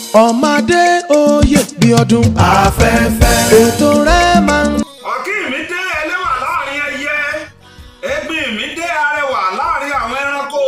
ọmọdé oyè bí ọdún afẹ́fẹ́ ètò rẹ̀ máa ń. ọ̀kí mi dé ẹlẹ́wà láàrin ẹyẹ ẹ̀gbin mi dé arẹwà láàrin àwọn ẹranko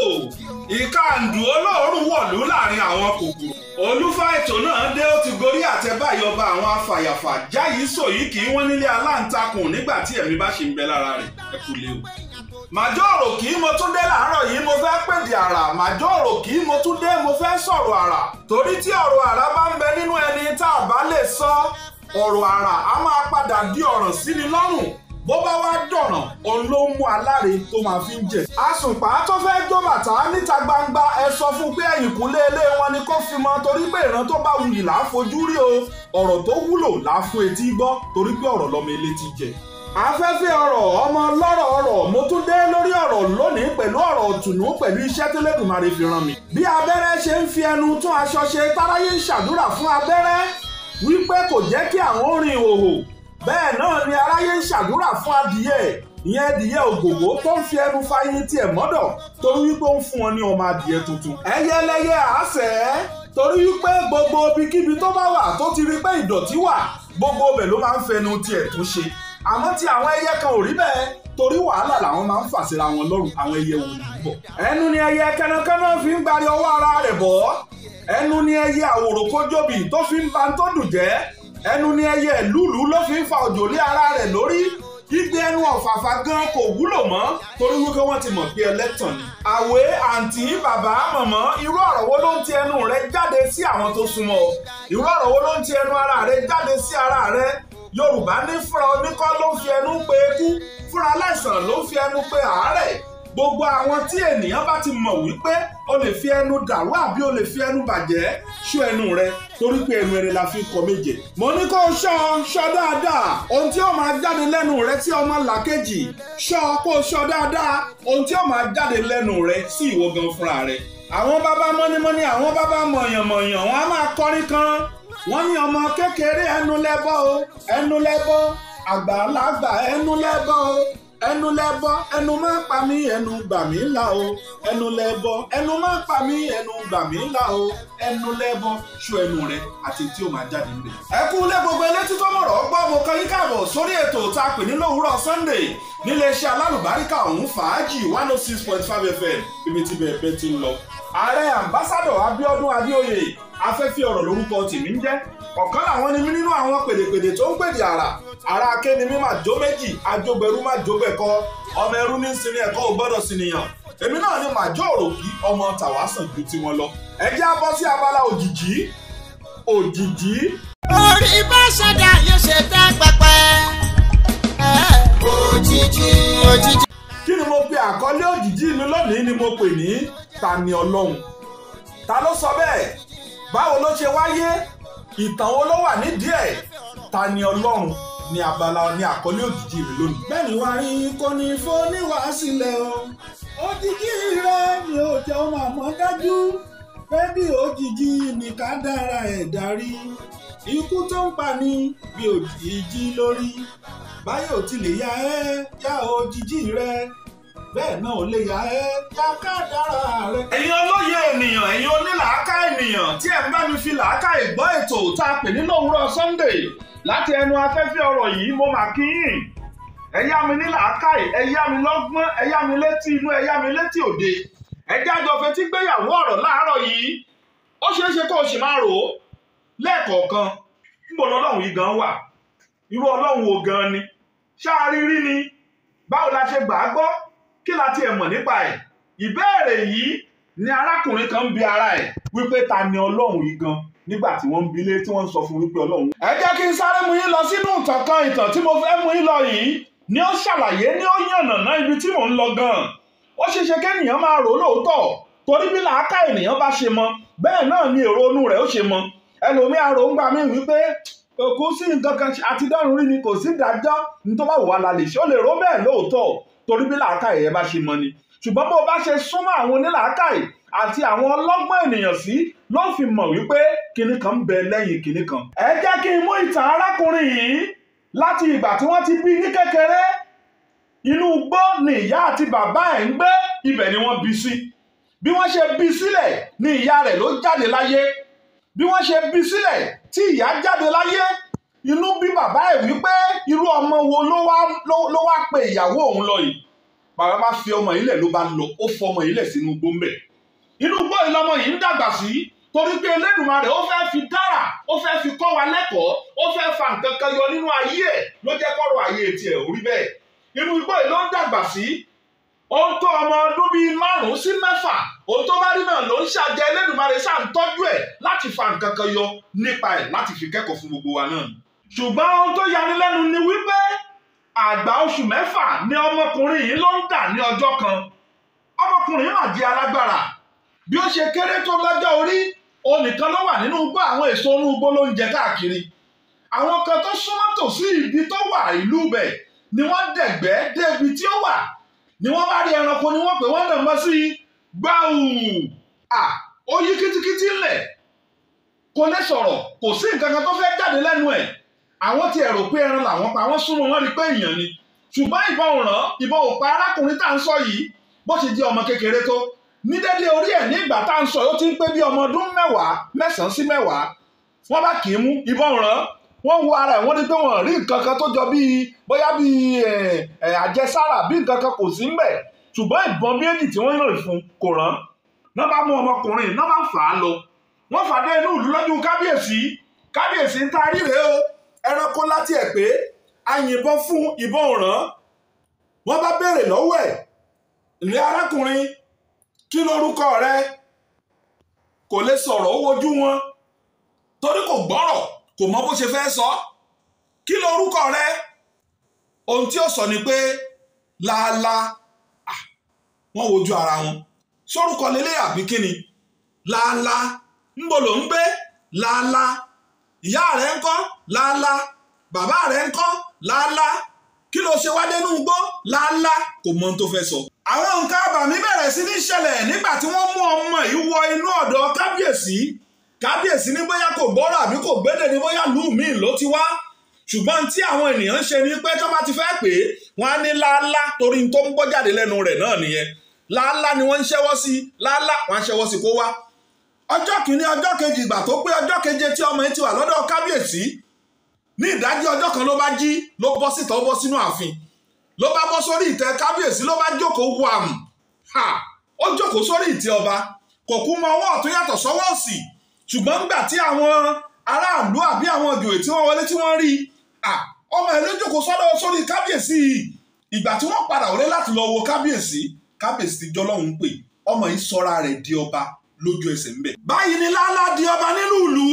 ìkàndù olóòórùn wọ̀lú láàrin àwọn kòkòrò. olúfà ètò náà dé ó ti gorí àtẹ̀báyọba àwọn afàyàfà jáyìí sòyí kì í wọ́n nílé aláǹtakùn nígbà tí ẹ̀mí bá ṣe ń bẹ lára rẹ̀ ẹ kú lé o. màjọ́rò kì í mo tún dé láàárọ̀ yìí mo fẹ́ pèdè àrà màjọ́rò kì í mo tún dé mo fẹ́ sọ̀rọ̀ àrà torí tí ọ̀rọ̀ àrà bá ń bẹ nínú ẹni tá a bá lè sọ ọ̀rọ̀ àrà á máa padà di ọ̀ràn sí ni lọ́rùn bó bá wá dọ̀ràn òun ló ń mú aláre tó máa fi ń jẹ. àsùnpá tó fẹ́ jó bàtà níta gbangba ẹ sọ fún pé ẹ̀yìnkùlé ilé wọn ni kó fi mọ torí pé ìran tó bá wuyì là á fojú rí o ọ̀rọ̀ tó wúlò là á fún etí gbọ́ torí pé ọ̀rọ̀ lọ́mọ elétí jẹ. afẹ́fẹ́ ọ̀rọ̀ ọmọ lọ́rọ̀ ọ̀rọ̀ mo tún dé lórí ọ̀rọ̀ lónìí pẹ̀lú ọ̀rọ̀ òtùnú pẹ̀lú iṣẹ́ tẹ́lẹ̀dùmarè fi ràn mí. bí abẹ́rẹ́ ṣe ń fi ẹnu tún aṣọ ṣe táráyé ń ṣàdúrà fún abẹ́rẹ́ wípé kò jẹ́ kí àwọn rìn ìhòhò bẹ́ẹ̀ náà ni aráyé ń ṣàdúrà fún adìyẹ ìyẹn adìyẹ ògògó tó ń fi ẹnu fa eyín tiẹ̀ mọ́dọ̀ torí wípé ó ń fún wọn ní ọmọ adìyẹ tuntun. ẹyẹlẹyẹ àásẹ̀ torí wípé gbogbo ibikíbi tó bá wà tó ti rí pé ìdọ̀tí wà gbogbo ibẹ̀ ló máa ń fẹnu tiẹ̀ tún ṣe. àmọ́ tí àwọn ẹyẹ kan ò rí bẹ́ẹ̀ torí wàhálà làwọn máa ń fà síra wọn lọ́rùn àwọn ẹyẹ wò ní bọ̀. ẹnu ni ẹyẹ kẹnakẹna fi ń gbari ọwọ́ ara rẹ̀ bọ̀ ẹnu ni ẹyẹ àwòrò-kójóbì tó fi ń ba tó dùn jẹ́ ẹnu ni ẹyẹ lúlù ló fi ń fa òjò lé ara rẹ̀ lórí gbígbé ẹnu ọ̀fàfà gan kò wúlò mọ́ torí wípé wọ́n ti mọ̀ pé ẹlẹ́tàn ni. àwẹ̀ àǹtí bàbá mọ̀mọ́ irú ọ̀rọ̀ wo ló ń ti ẹnu rẹ jáde sí àwọn tó súnmọ́ ọ irú ọ̀rọ̀ wo ló ń ti ẹnu ara rẹ jáde sí ara rẹ. yorùbá ní fúnra oníkọ́ ló ń fi ẹnu pé ikú fúnra aláìsàn ló ń fi ẹnu pé àárẹ̀. gbogbo àwọn tí ènìyàn bá ti mọ̀ wípé o lè fi ẹnu dàrú àbí o lè fi ẹnu bàjẹ́ ṣọ́ ẹnu rẹ torí pé ẹnu ẹni la fi kọ méje. mo ní kó ṣọ́ dáadáa ohun tí ó máa jáde lẹ́nu rẹ sí ọmọ làkejì ṣọ́ dáadáa ohun tí ó máa jáde lẹ́nu rẹ sí ìwọ gan fúnra rẹ. àwọn bàbá mọ́nímọ́ní àwọn bàbá mọ̀yànmọ̀yàn wọn á máa kọrin kan wọ́n ní ọmọ kékeré ẹnu lẹ́bọ̀ o ẹnu lẹ́bọ̀ àgbàlagbà ẹnu lẹ́bọ̀ o ẹnu lẹ́bọ̀ ẹnu má pa mí ẹnu gbà mí là o ẹnu lẹ́bọ̀ ẹnu má pa mí ẹnu gbà mí là o ẹnu lẹ́bọ̀ ṣọ́ ẹnu rẹ àti tí ó máa jáde níbẹ̀. ẹ kú lé gbogbo elétí tó mọ̀rọ̀ gbọ́ mo kàn yín káàbọ̀ sórí ètò tá a pè ní lówùúrọ̀ Sunday níléeṣẹ́ alálùbáríkà ọ̀hún fàájì 106.5 FM ibi tí bẹ́ẹ̀ ti ń lọ. ààrẹ ambassadọ Abíọ́dún Adéoyè afẹ́fẹ́ ọ̀rọ̀ lórúkọ tèmi ń jẹ́ ọ̀kan làwọn ni mí nínú àwọn pèdèpèdè tó ń pèdè àrà akéni mi máa jó méjì ajógbẹrú máa jógbẹ̀kọ ọmọ ẹrú ní sinmi ẹ̀kọ́ ò gbọ́dọ̀ sí nìyàn èmi náà ni màjọ́ òròkì ọmọ tàwa sàn ju tiwọn lọ. ẹ jẹ́ á bọ́ sí abala òjìjí. orí bá ṣẹ̀dá yóò ṣe tẹ́ pẹpẹ. òjìjí. kí ni mo pe àkọlé òjìjí mi lónìí ni mo pè ní Tani Ọlọ́run. ta ló sọ bẹ́ẹ̀? báwo ló ṣe wáyé? ìtàn wo ló wà nídìí ẹ̀? Tani Ọlọ́run ní abala ní àkọlé òjìjí rẹ lónìí. bẹ́ẹ̀ni wá rí kò ní fóníwá sílẹ̀ o òjìjí rẹ ni ó jẹ́ ọmọ àmọ́ dájú pé bí òjìjí ní ká dára ẹ̀ darí ikú tó ń pa ní bí òjìjí lórí báyọ̀ ò ti lè ya ẹ́ yá òjìjí rẹ bẹ́ẹ̀ náà ò lè ya ẹ́ yá ká dára rẹ. ẹ̀yin olóye ènìyàn ẹ̀yin onílàáká ènìyàn tí ẹ̀ ń bá mi fi làákà ìgbọ́ ètò tá a pè ní lówùúrọ̀ Sunday láti ẹnu afẹ́fẹ́ ọ̀rọ̀ yìí mo mà kí yín ẹ yá mi ní làákàyè ẹ yá mi lọ́gbọ́n ẹ yá mi létí inú ẹ yá mi létí òde ẹ jájọ fetí gbéyàwó ọ̀rọ̀ láàárọ̀ yìí ó ṣeé ṣe kó o sì máa rò ó lẹ́ẹ̀kọ̀ọ̀kan níbo lọ́lọ́run yìí gan wà irú ọlọ́run wo gan ni ṣáà rírí ni báwo la ṣe gbà á gbọ́ kí la tiẹ̀ mọ̀ nípa ẹ̀ ìbéèrè yìí ni arákùnrin kan ń bi ara ẹ̀ wípé ta ni ọlọ́run yìí gan nígbà tí wọ́n ń bilé tí wọ́n ń sọ fún wípé ọlọ́run. ẹ jẹ́ kí n sáré mú yín lọ sínú ìtàn tí mo fẹ́ mú yín lọ yìí ni ó ṣàlàyé ní ó yànnàná ibi tí mò ń lọ gan-an. ó ṣeé ṣe kéèyàn máa rò lóòótọ́ torí bí làákà ènìyàn bá ṣe mọ bẹ́ẹ̀ náà ni èrò inú rẹ̀ ó ṣe mọ. ẹlòmíà rò ń gbà mí wípé kò sí nǹkan kan àti dọ́run rí ni kò sí ìdájọ́ ní tó bá wù wá la lè ṣe ó lè rò bẹ́ẹ̀ lóòótọ́ torí bí làákà èèyàn bá ṣe mọ ni ṣùgbọ́n bó bá ṣe súnmọ́ àwọn onílàákàyè àti àwọn ọlọ́gbọ́n ènìyàn sí ló fi mọ̀ wípé kinní kan ń bẹ lẹ́yìn kinní kan. ẹ jẹ́ kí n mú ìtàn arákùnrin yìí láti ìgbà tí wọ́n ti bí ní kékeré inú igbó ni ìyá àti bàbá ẹ̀ ń gbé ibẹ̀ ni wọ́n bí sí bí wọ́n ṣe bí sílẹ̀ ni ìyá rẹ̀ ló jáde láyé bí wọ́n ṣe bí sílẹ̀ tí ìyá jáde láyé inú bí bàbá ẹ̀ wípé irú ọmọ wo ló wá pe ìyàwó òun lọ yìí. Bàbá bá fi ọmọ yìí lẹ̀ ló bá lọ, ó fọ ọmọ yìí lẹ̀ sínú igbó ńbẹ̀. Inú igbó yìí lọmọ yìí ń dàgbà sí, torí pé Elédùmarè ó fẹ́ fi dára, ó fẹ́ fi kọ́ wa lẹ́kọ̀ọ́, ó fẹ́ fa nǹkan kan yọ nínú ayé ẹ̀ ló jẹ́ kọ́rọ̀ ayé tiẹ̀ orí bẹ́ẹ̀. Inú igbó yìí ló ń dàgbà sí, ohun tó ọmọ ọdún bíi 5 sí 6, ohun tó bá rí náà ló ń ṣàjẹ́. Elédùmarè ṣáà ń tọ́jú ẹ̀ láti fa nǹkan kan yọ nípa ẹ̀ láti fi kẹ́kọ̀ọ́ fún gbogbo wa náà. Ṣùgbọ́n ohun tó yani lẹ́nu ni wípé àgbà oṣù 6 ni ọmọkùnrin yìí ló ń dà ní ọjọ́ kan. Ọmọkùnrin mà jẹ́ alágbára, bí ó ṣe kéré tó lọ́jọ́ orí, òun nìkan ló wà nínú igbó, àwọn èso inú igbó ló ń jẹ káàkiri. Àwọn kan tó súnmọ́ tòsí ibi tó wà ìlú bẹ̀ ni wọ́n dẹ̀gbẹ́ dé ibi tí ó wà, ni wọ́n bá rí ẹranko ni wọ́n pè wọ́n nà mọ́ sí gbáù. Ó yí kítíkítí ńlẹ̀, kò lè sọ̀rọ̀, kò sí nǹkan kan tó fẹ́ jáde lẹ́nu ẹ̀. Àwọn ti ẹ̀rọ pé ẹran làwọn pa, wọ́n súnmọ́ wọn rí pé èèyàn ni. Ṣùgbọ́n ìbọn ò pa arákùnrin tá à ń sọ yìí bó ṣe jẹ́ ọmọ kékeré tó. Ní dédé orí ẹ̀ ní ìgbà tá à ń sọ ó ti ń pé bí ọmọ ọdún 9 sí 10. Wọ́n bá kì í mú ìbọn ràn, wọ́n wo ara ẹ̀, wọ́n rí pé wọ́n rí nǹkan kan tó jọ bóyá àjẹsára bí nǹkan kan kò sí ńbẹ̀. Ṣùgbọ́n ìbọn méjì tí wọ́n rìn fún kò rán. Náà bá mú ọmọkùnrin náà bá fà á lọ. Wọ́n fà dé inú ìlú lójú kábíyèsí. Kábíyèsí ń tarí rèé o, ẹranko láti ẹ̀ pé a yìnbọn fún ìbọn ràn. Wọ́n bá béèrè lọ́wọ́ ẹ̀, ní arákùnrin, kí lorúkọ rẹ? Kò lè sọ̀rọ̀, ó wojú wọn torí kò gbọ́rọ̀, kò mọ bó ṣe fẹ́ sọ. Kí lorúkọ rẹ? Ohun tí ó sọ ni pé láàlá. Wọ́n wojú ara wọn, sórúkọ lélẹ̀ àbí kíni? Láàlá. Ńbo lò ń gbé? Láàlá. Ìyá rẹ̀ ńkọ́? Láàlá. Bàbá rẹ̀ ńkọ́? Láàlá. Kí ló ṣe wá dénú igbó? Láàlá. Kò mọ ohun tó fẹ́ sọ. Àwọn nǹkan àbàmì bẹ̀rẹ̀ sí ní ṣẹlẹ̀ nígbà tí wọ́n mú ọmọ yìí wọ inú ọ̀dọ̀ kábíyèsí. Kábíyèsí ní bóyá kò gbọ́rọ̀ àbí kò gbédè ní bóyá lù míì ló ti wá. Ṣùgbọ́n tí àwọn ènìyàn ń ṣe ni pé tó bá ti fẹ́ pè é, wọ́n á ní láàlá torí tó ń bọ́ jáde lẹ́nu rẹ̀ náà nìyẹn. Láàlá ni wọ́n ń ṣẹ́wọ́ sí, láàlá wọ́n á ṣẹ́wọ́ sí kó wá. Ọjọ́ kìíní, ọjọ́ kejì, ìgbà tó pé ọjọ́ keje tí ọmọ yìí ti wà lọ́dọ̀ kábíyèsí, ní ìdájí ọjọ́ kan ló bá jí, ló bọ́ síta, ó bọ́ sínú ààfin, ló bá bọ́ sórí ìtẹ́ kábíyèsí, ló bá jókòó wàm. Ó jókòó sórí ìtẹ́ ọba, kò kú mọ ọwọ́ ọ̀tún yàtọ̀ sọ́wọ́ òsì. Ṣùgbọ́n nígbà tí àwọn aráàlú àbí àwọn ìjòyè tí wọ́n wọlé tí wọ́n rí, ọmọ ẹ̀ ló jókòó sórí kábíyèsí. Ìgbà tí wọ́n padà wọlé láti lọ wo kábíyèsí, kábíyèsí ti jọlọ́hún pé ọmọ yìí sọra rẹ̀ di ọba lójú ẹsẹ̀ ńbẹ̀. Báyìí ni láàlá di ọba nínú ìlú.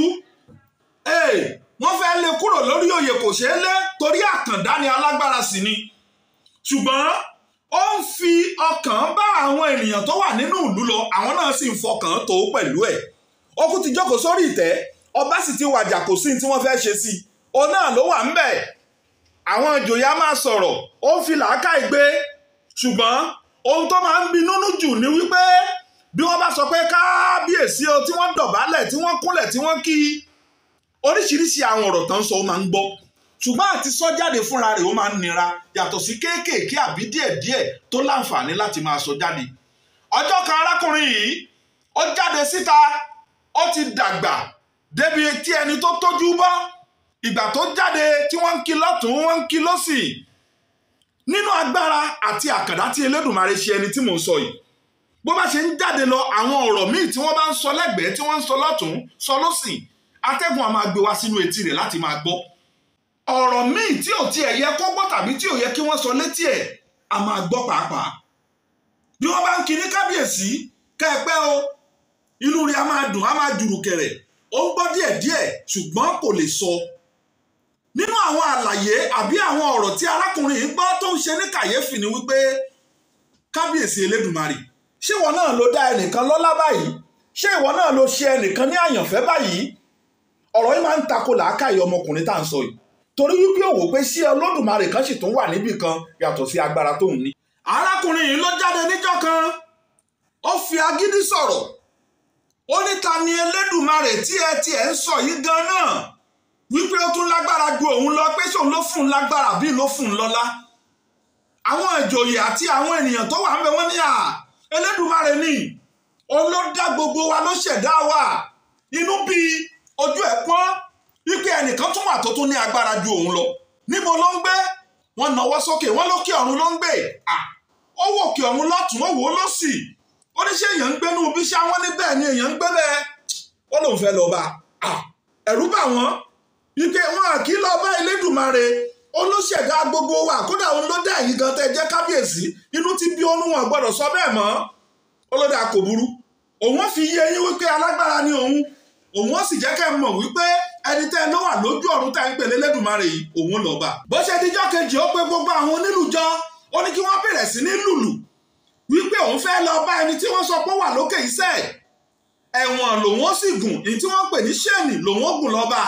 Wọ́n fẹ́ lé kúrò lórí oyè, kò ṣeé lé torí àkàndá ni, alágbára sì ni. Ṣùgbọ́n ó ń fi ọkàn bá àwọn ènìyàn tó wà nínú ìlú lọ, àwọn náà sì ń fọkàn tó pẹ̀lú ẹ̀. Ó kú ti jókòó sórí ìtẹ́, ọba sì ti wàjà, kò sí tí wọ́n fẹ́ ṣe sí i. Òun náà ló wà ńbẹ̀. Àwọn ìjòyè á máa sọ̀rọ̀, ó ń fi làákàyè gbé. Ṣùgbọ́n ohun tó máa ń bi nínú jù ni wípé bí wọ́n bá sọ pé kábíyèsí o, tí wọ́n dọ̀bálẹ̀, tí wọ́n kúnlẹ̀, tí wọ́n kí, oríṣiríṣi àwọn ọ̀rọ̀ tán sọ ó máa ń gbọ́. Ṣùgbọ́n àti sọ jáde fúnra rẹ̀ ó máa ń nira, yàtọ̀ sí kéékèèké àbí díẹ̀díẹ̀ tó láǹfààní láti máa sọ jáde. Ọjọ́ kan arákùnrin yìí ó jáde síta, ó ti dàgbà débi tí ẹni tó tójú bọ́. Ìgbà tó jáde tí wọ́n ń kí lọ́tún, wọ́n ń kí lọ́sì. Nínú agbára àti àkàndá tí Elédùmarè ṣe ẹni tí mò ń sọ yìí, bó bá ṣe ń jáde lọ, àwọn ọ̀rọ̀ míì tí wọ́n bá ń sọ lẹ́gbẹ̀ẹ́, tí wọ́n ń sọ lọ́tún, sọ lọ́sì, atẹ́gùn á máa gbé wá sínú etí rẹ̀ láti máa gbọ́. Ọ̀rọ̀ míì tí ò tiẹ̀ yẹ kó gbọ́ tàbí tí ò yẹ kí wọ́n sọ létí ẹ̀, á máa gbọ́ pàápàá. Bí wọ́n bá ń kí ní kábíyèsí, kẹ́ẹ̀pẹ́ o, inú rẹ̀ á máa dùn, á máa jùrù kẹ̀rẹ̀, ó ń gbọ́ díẹ̀díẹ̀ ṣùgbọ́n kò lè sọ. Nínú àwọn àlàyé àbí àwọn ọ̀rọ̀ tí arákùnrin yìí gbọ́ tó ń ṣe ní kàyéfì ni wípé kábíyèsí Elédùmarè, ṣé ìwọ náà ló dá ẹnìkan lọ́lá báyìí? Ṣé ìwọ náà ló ṣe ẹnìkan ní àyànfẹ́ báyìí? Ọ̀rọ̀ yìí máa ń tako làákàyè ọmọkùnrin tá à ń sọ yìí, torí wípé ó wò pé ṣé Olódùmarè kan sì tún wà níbì kan yàtọ̀ sí agbára tóun ní. Arákùnrin yìí ló jáde níjọ́ kan, ó fi agídí sọ̀rọ̀, ó ní ta ni Elédùmarè tí ẹ ń sọ yìí gan náà, wípé ó tún lágbára ju òun lọ, pé ṣòun ló fún un lágbára bí ló fún un lọ́lá. Àwọn ìjòyè àti àwọn ènìyàn tó wà ń bẹ wọ́n ní Elédùmarè ni, òun ló dá gbogbo wa, ló ṣẹ̀dá wa. Inú bí ojú ẹ̀ pọ́n wípé ẹnìkan tún wà tó tún ní agbára ju òun lọ. Níbo ló ń gbé? Wọ́n nawọ́ sókè, wọ́n lókè ọ̀run ló ń gbé. Ó wò òkè ọ̀run lọ́tún, ó wò ó lósì. Ó ní ṣé èèyàn ń gbé nínú bí ṣá wọ́n ní bẹ́ẹ̀ ni èèyàn ń gbé bẹ́ẹ̀. Ó lóun fẹ́ lọ bá. Ẹ̀rù bà wọ́n wípé wọn kì í lọ bá Elédùmarè. Ó ló ṣẹ̀dá gbogbo wa, kódà òun ló dá èyí gan tẹ́ jẹ́ kábíyèsí. Inú ti bí òun, wọn gbọ́dọ̀ sọ bẹ́ẹ̀ mọ́. Ó ló dá kò burú. Òun fi yé yín wípé alágbára ni òun. Òun ó sì jẹ́ kẹ́ mọ̀ wípé ẹni tẹ́ ló wà lójú ọ̀run tá ń pè l'Elédùmarè yìí, òun lọ bá. Bó ṣe dijọ́ kejì, ó pe gbogbo àwọn onílù jọ. Ó ní kí wọ́n bẹ̀rẹ̀ sí ní lùlù wípé òun fẹ́ lọ bá ẹni tí wọ́n sọ pé ó wà lókè iṣẹ́ ẹ̀wọ̀n lòun ó sì gùn, èyí tí wọ́n pè ní ṣẹ́ẹ̀nì lòun ó gùn lọ bá.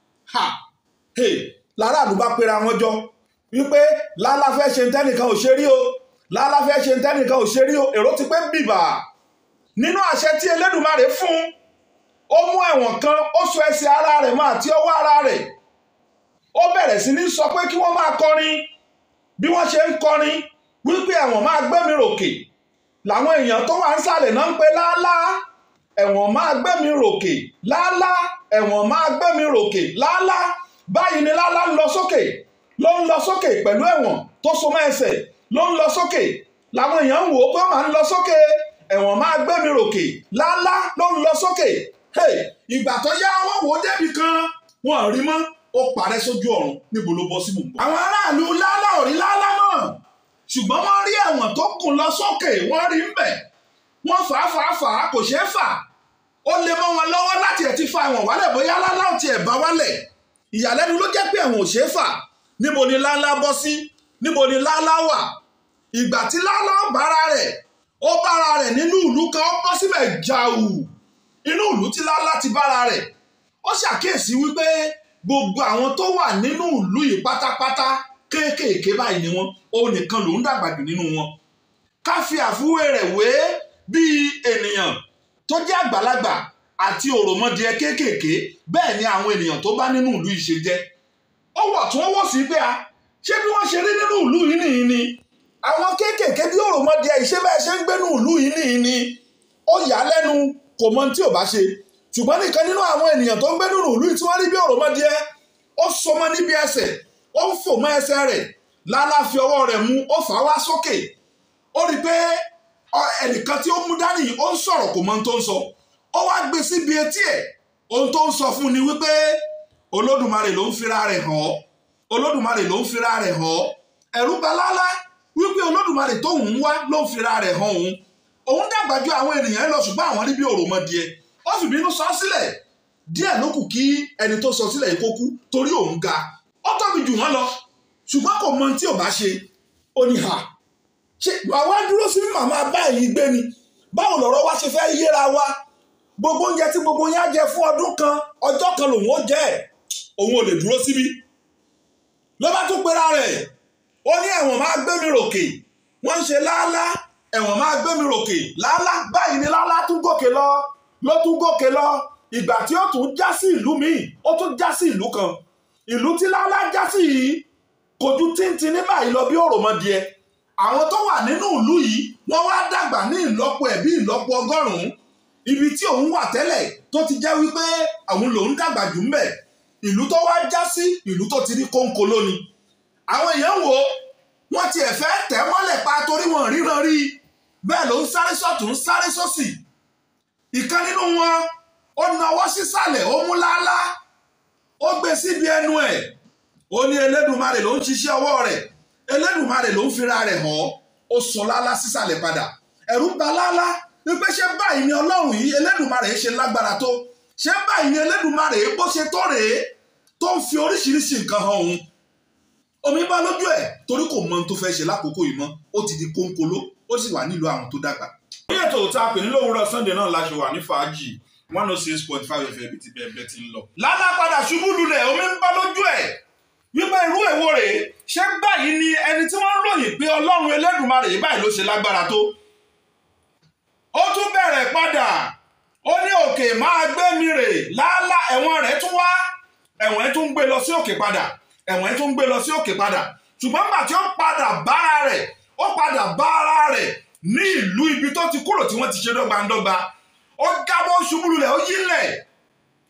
Láràlú bá pera wọn jọ wípé lálá fẹ́ ṣe tẹ́nìkan ò ṣe rí o, lálá fẹ́ ṣe tẹ́nìkan ò ṣe rí o. Èrò ti pé bìbà nínú àṣẹ tí Elédùmarè fún. Ó mú ẹ̀wọ̀n kan, ó so ẹsẹ̀ ara rẹ̀ mọ́ àti ọwọ́ ara rẹ̀. Ó bẹ̀rẹ̀ sí ní sọ pé kí wọ́n máa kọrin. Bí wọ́n ṣe ń kọrin wípé ẹ̀wọ̀n máa gbé mi ròkè, làwọn èèyàn tó wà ń sàlẹ̀ náà ń pe lálá, ẹ̀wọ̀n máa gbé mi ròkè, lálá, ẹ̀wọ̀n máa gbé mi ròkè, lálá. Báyìí ni lálá ń lọ sókè, ló ń lọ sókè pẹ̀lú ẹ̀wọ̀n tó so mọ́ ẹsẹ̀, ló ń lọ sókè. Làwọn èèyàn ń wò ó pé ó máa ń lọ sókè, ẹ̀wọ̀n máa gbé mi ròkè, lálá ló ń lọ sókè. Ìgbà tó yá wọ́n wò ó débi kan, wọn rí mọ́, ó parẹ́ sójú ọ̀run. Níbo ló bọ́ sí mò ń bọ̀. Àwọn aráàlú lálá ò rí lálá náà, ṣùgbọ́n wọ́n rí ẹ̀wọ̀n tó kùn lọ sókè, wọ́n rí ń bẹ̀. Wọ́n fà á kò ṣeé fà. Ó lè mọ́ wọn lọ́wọ́ láti ẹ̀ ti fa ẹ̀wọ̀n wálẹ̀, bóyá lálá ò tiẹ̀ bá wálẹ̀. Ìyàlẹ́nu ló jẹ́ pé ẹ̀wọ̀n ò ṣeé fà. Níbo ni lálá bọ́ sí? Níbo ni lálá wà? Ìgbà tí lálá bára rẹ̀, ó bára rẹ̀ nínú ìlú kan, ó bọ́ síbẹ̀ jàù. Inú ìlú tí lálá ti bára rẹ̀, ó ṣàkíyèsí wípé gbogbo àwọn tó wà nínú ìlú yìí pátápátá kéékèèké báyìí ni wọ́n. Òun nìkan lòún dàgbà jù nínú wọn. Ká fi àfiwé rẹ̀ wé bí ènìyàn tó jẹ́ àgbàlagbà àti òròmọdìẹ kéékèèké, bẹ́ẹ̀ ni àwọn ènìyàn tó bá nínú ìlú yìí ṣe jẹ́. Ó wọ̀ tún wọ́ sí pé ṣé bí wọ́n ṣe rí nínú ìlú yìí nìyí ni àwọn kéékèèké bí òròmọdìẹ ìṣe bẹ́ẹ̀ ṣe ń gbé nínú ìlú yìí nìyí ni. Ó yà á lẹ́nu, kò mọ tí ò bá ṣe. Ṣùgbọ́n nìkan nínú àwọn ènìyàn tó ń gbé nínú ìlú yìí tí wọ́n rí bí òròmọdìẹ, ó so mọ́ níbi ẹsẹ̀, ó ń fò mọ́ ẹsẹ̀ rẹ̀. Lálá fi ọwọ́ rẹ̀ mú, ó fà á wá sókè. Ó rí pé ẹnìkan tí ó mú dání ó ń sọ̀rọ̀, kò mọ ohun tó ń sọ. Ó wá gbé síbi etí ẹ̀. Ohun tó ń sọ fún ni wípé Olódùmarè ló ń fira rẹ̀ hàn ọ́. Olódùmarè ló ń fira rẹ̀ hàn ọ́. Ẹ̀rù bà lálá wípé Olódùmarè tóun ń wá ló ń fira rẹ̀ hàn òun. Òun dàgbà ju àwọn ènìyàn lọ, ṣùgbọ́n àwọn rí bí òròmọdìẹ. Ó fi bínú sọ sílẹ̀. Díẹ̀ ló kù kí ẹni tó sọ sílẹ̀ yìí kó kú, torí òun ga. Ó tóbi jù wọ́n lọ, ṣùgbọ́n kò mọ tí ò bá ṣe. Ó ní ṣe àwa dúró sí màmá báyìí gbé ni. Báwo lọ̀rọ̀ wa ṣe fẹ́ yéra wa? Gbogbo oúnjẹ tí gbogbo yín á jẹ fún ọdún kan, ọjọ́ kan lòun ó jẹ ẹ̀. Òun ò lè dúró síbí. Ló bá tún pera rẹ̀. Ó ní ẹ̀wọ̀n máa gbé mi ròkè. Wọ́n ń ṣe lálá, ẹ̀wọ̀n máa gbé mi ròkè. Lálá báyìí ni lálá tún gòkè lọ, ló tún gòkè lọ. Ìgbà tí ó tún já sí ìlú míì, ó tún já sí ìlú kan. Ìlú tí lálá já sí yìí kò ju tíntín ní báyìí lọ bí òròmọdìẹ. Àwọn tó wà nínú ìlú yìí wọ́n wá dàgbà ní ìlọ́po ẹ̀ bí ìlọ́po 100. Ibi tí òun wà tẹ́lẹ̀ tó ti jẹ́ wípé àwọn lòun dàgbà jù ń bẹ̀. Ìlú tó wá já sí ìlú tó ti rí kóńkó lónìí. Àwọn èèyàn wò wọ́n ti ẹ̀fẹ́ tẹ̀ mọ́lẹ̀ pa torí wọn ríran rí. Bẹ́ẹ̀ ló ń sáré sọ́tún sáré sósì. Ìkan nínú wọn ó nawọ́ sísàlẹ̀, ó mú lálá, ó gbé síbi ẹnu ẹ̀. Ó ní Elédùmarè ló ń ṣiṣẹ́ ọwọ́ rẹ̀. Elédùmarè ló ń fira rẹ̀ hàn. Ó sọ lálá sísàlẹ̀ padà. Ẹ̀rù bà lálá wípé ṣé báyìí ni Ọlọ́run yìí Elédùmarè ṣe lágbára tó? Ṣé báyìí ni Elédùmarè bó ṣe tó rèé tó ń fi oríṣiríṣi nǹkan hàn òun? Omi bá lójú ẹ̀ torí kò mọ ohun tó fẹ́ ṣe lákòókò yìí mọ́. Ó ti di kónkóló, ó sì wà nílùú àwọn tó dàgbà. Ní ètò òtá pè ní lówùúrọ̀ Sunday náà la ṣe wà ní fàájì 106.5 FM tí bẹ́ẹ̀ ti ń lọ. Lálá padà ṣubú lulẹ̀, omi ń bá lójú ẹ̀ wípé irú èwo rèé. Ṣé báyìí ni ẹni tí wọ́n ròyìn pé Ọlọ́run Elédùmarè yìí báyìí ló ṣe lágbára tó? Ó tún bẹ̀rẹ̀ padà. Ó ní òkè máa gbé mi rè. Lálá ẹ̀wọ̀n rẹ̀ tún wá. Ẹ̀wọ̀n ẹ̀ tún gbé lọ sí òkè padà. Ẹ̀wọ̀n ẹ̀ tún gbé lọ sí òkè padà. Ṣùgbọ́n nígbà tí ó padà bára rẹ̀, ó padà bára rẹ̀ ní ìlú ibi tó ti kúrò tí wọ́n ti ṣe dọ́gbandọ́gba. Ó jábọ́ ṣubú lulẹ̀, ó yílẹ̀.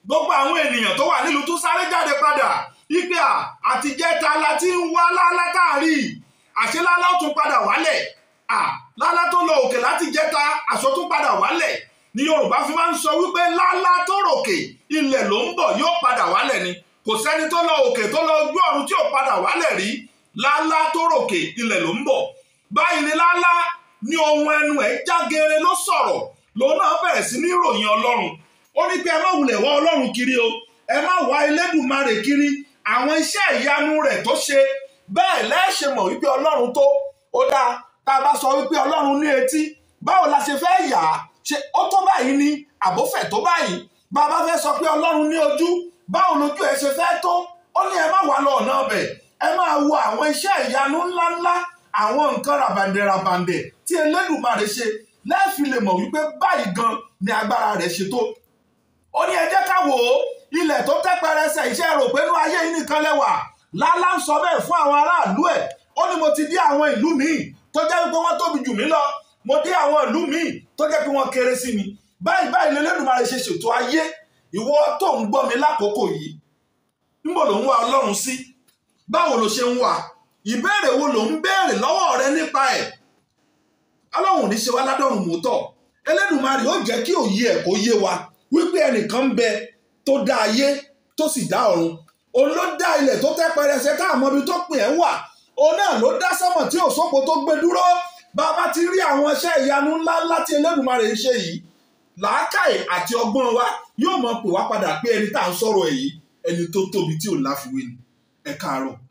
gbogbo àwọn ènìyàn tó wà nílùú tún sáré jáde padà wípé àtijẹ́ta la ti ń wá lálá táàrí àṣẹ lálá ó tún padà wálẹ̀ lálá tó lọ òkè láti jẹ́ta aṣọ tún padà wálẹ̀ ni Yorùbá fi máa ń sọ wípé lálá tó ròkè ilẹ̀ ló ń bọ̀ yóò padà wálẹ̀ ni kò sẹ́ni tó lọ òkè tó lọ ojú ọ̀run tí ò padà wálẹ̀ rí lálá tó ròkè ilẹ̀ ló ń bọ̀ báyìí ni lálá ní ohun ẹnu ẹ̀ jágere ló sọ̀rọ̀ lòun náà bẹ̀rẹ̀ sí ní ìròyìn Ọlọ́run ó ní pé ẹ má wulẹ̀ wá Ọlọ́run kiri o ẹ má wá Elédùmarè kiri àwọn iṣẹ́ ìyanu rẹ̀ tó ṣe bẹ́ẹ̀ lẹ́ẹ̀ṣẹ̀ mọ̀ wípé Ọlọ́run tó ó dáa tá a bá sọ wípé Ọlọ́run ní etí báwo la ṣe fẹ́ yà á ṣe ó tó báyìí ni àbófẹ̀ tó báyìí bàbá fẹ́ sọ pé Ọlọ́run ní ojú báwo lójú ẹ ṣe fẹ́ tó ó ní ẹ má wá lọ ọ̀nà ọbẹ̀ ẹ máa wo àwọn iṣẹ́ ìyanu ńláńlá àwọn nǹkan ràbàǹdẹ̀ tí Elédùmarè ṣe lẹ́ẹ̀fi lè mọ̀ wípé báyìí gan ni agbára rẹ̀ ṣe tó ó ní ẹ jẹ́ ká wò ó ilẹ̀ tó tẹ́ pẹrẹsẹ iṣẹ́ rò pé inú ayé yìí nìkan lẹ́wà lálá ń sọ bẹ́ẹ̀ fún àwọn aráàlú ẹ̀ ó ní mo ti dé àwọn ìlú míì tó jẹ́ wípé wọ́n tóbi jù mí lọ mo dé àwọn ìlú míì tó jẹ́ pé wọ́n kéré sí mi báyìí l'Elédùmarè ṣe ṣètò ayé ìwọ tó ń gbọ́ mi lákòókò yìí níbo ló ń wá Ọlọ́run sí báwo ló ṣe ń wá ìbéèrè wo ló ń béèrè lọ́wọ́ rẹ nípa ẹ̀ Ọlọ́run ní ṣe wá ládọ́run mọ́tọ̀ Elédùmarè ó jẹ́ kí òye ẹ̀ kó yé wa wípé ẹnìkan ń bẹ tó dá ayé tó sì dá ọ̀run òun ló dá ilẹ̀ tó tẹ́ pẹrẹsẹ káàmọ́ ibi tó pin ẹ̀ wà òun náà ló dá sánmọ̀ tí òṣòpó tó gbé dúró bàbá ti rí àwọn iṣẹ́ ìyanu ńláńlá tí Elédùmarè ń ṣe yìí làákàyè àti ọgbọ́n wa yóò mọ̀ pè wá padà pé ẹni tá à ń sọ̀rọ̀ èyí ẹni tó tóbi tí ò láfiwé ni ẹ káàárọ̀.